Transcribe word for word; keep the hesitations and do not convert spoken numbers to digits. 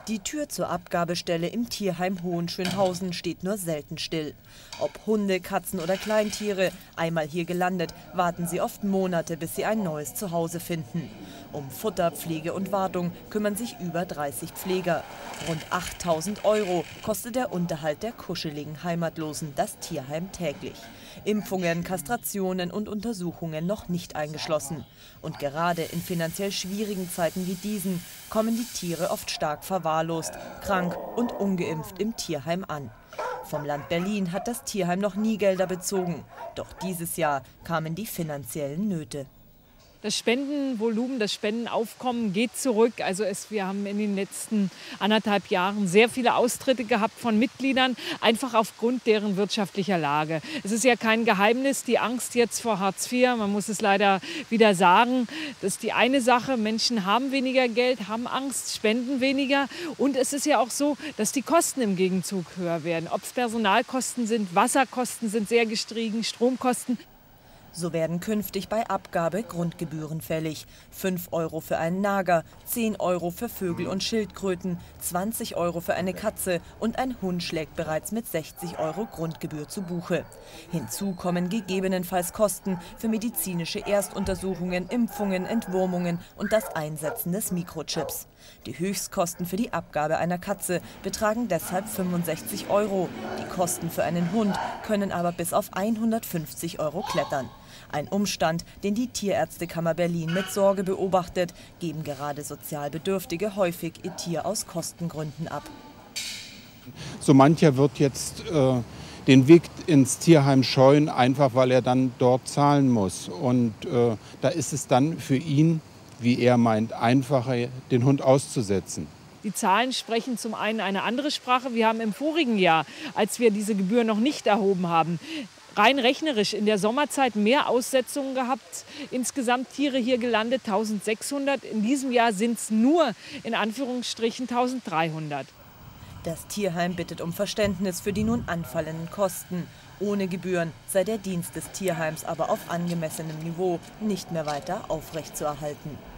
Die Tür zur Abgabestelle im Tierheim Hohenschönhausen steht nur selten still. Ob Hunde, Katzen oder Kleintiere, einmal hier gelandet, warten sie oft Monate, bis sie ein neues Zuhause finden. Um Futter, Pflege und Wartung kümmern sich über dreißig Pfleger. Rund achttausend Euro kostet der Unterhalt der kuscheligen Heimatlosen das Tierheim täglich. Impfungen, Kastrationen und Untersuchungen noch nicht eingeschlossen. Und gerade in finanziell schwierigen Zeiten wie diesen kommen die Tiere oft stark verwahrlost, krank und ungeimpft im Tierheim an. Vom Land Berlin hat das Tierheim noch nie Gelder bezogen. Doch dieses Jahr kamen die finanziellen Nöte. Das Spendenvolumen, das Spendenaufkommen geht zurück. Also es, wir haben in den letzten anderthalb Jahren sehr viele Austritte gehabt von Mitgliedern, einfach aufgrund deren wirtschaftlicher Lage. Es ist ja kein Geheimnis, die Angst jetzt vor Hartz vier, man muss es leider wieder sagen, das ist die eine Sache. Menschen haben weniger Geld, haben Angst, spenden weniger. Und es ist ja auch so, dass die Kosten im Gegenzug höher werden. Ob es Personalkosten sind, Wasserkosten sind sehr gestiegen, Stromkosten. So werden künftig bei Abgabe Grundgebühren fällig. fünf Euro für einen Nager, zehn Euro für Vögel und Schildkröten, zwanzig Euro für eine Katze und ein Hund schlägt bereits mit sechzig Euro Grundgebühr zu Buche. Hinzu kommen gegebenenfalls Kosten für medizinische Erstuntersuchungen, Impfungen, Entwurmungen und das Einsetzen des Mikrochips. Die Höchstkosten für die Abgabe einer Katze betragen deshalb fünfundsechzig Euro. Die Kosten für einen Hund können aber bis auf hundertfünfzig Euro klettern. Ein Umstand, den die Tierärztekammer Berlin mit Sorge beobachtet, geben gerade Sozialbedürftige häufig ihr Tier aus Kostengründen ab. So mancher wird jetzt äh, den Weg ins Tierheim scheuen, einfach weil er dann dort zahlen muss. Und äh, da ist es dann für ihn, wie er meint, einfacher, den Hund auszusetzen. Die Zahlen sprechen zum einen eine andere Sprache. Wir haben im vorigen Jahr, als wir diese Gebühr noch nicht erhoben haben, rein rechnerisch in der Sommerzeit mehr Aussetzungen gehabt. Insgesamt Tiere hier gelandet eintausendsechshundert. In diesem Jahr sind es nur in Anführungsstrichen eintausenddreihundert. Das Tierheim bittet um Verständnis für die nun anfallenden Kosten. Ohne Gebühren sei der Dienst des Tierheims aber auf angemessenem Niveau nicht mehr weiter aufrechtzuerhalten.